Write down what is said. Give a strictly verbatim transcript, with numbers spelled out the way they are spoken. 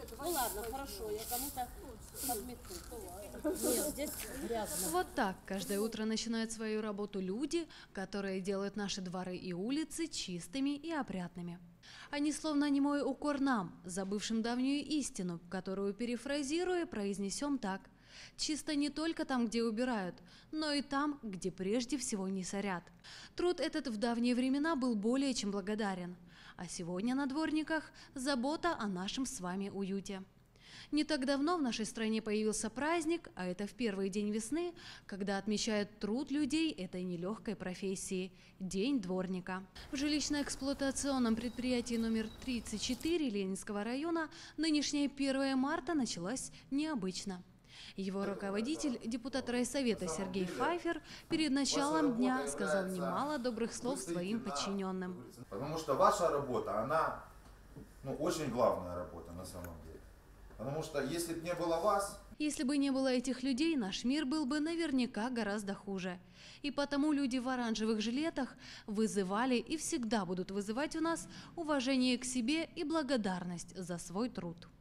Ну ладно, хорошо, я кому-то подмету. Нет, здесь грязно. Вот так каждое утро начинают свою работу люди, которые делают наши дворы и улицы чистыми и опрятными. Они словно немой укор нам, забывшим давнюю истину, которую, перефразируя, произнесем так: чисто не только там, где убирают, но и там, где прежде всего не сорят. Труд этот в давние времена был более чем благодарен, а сегодня на дворниках забота о нашем с вами уюте. Не так давно в нашей стране появился праздник, а это в первый день весны, когда отмечают труд людей этой нелегкой профессии – День дворника. В жилищно-эксплуатационном предприятии номер тридцать четыре Ленинского района нынешнее первое марта началось необычно. Его руководитель, депутат райсовета Сергей Файфер, перед началом дня сказал немало добрых слов своим подчиненным. Потому что ваша работа, она ну, очень главная работа на самом деле. Потому что если бы не было вас... Если бы не было этих людей, наш мир был бы наверняка гораздо хуже. И потому люди в оранжевых жилетах вызывали и всегда будут вызывать у нас уважение к себе и благодарность за свой труд.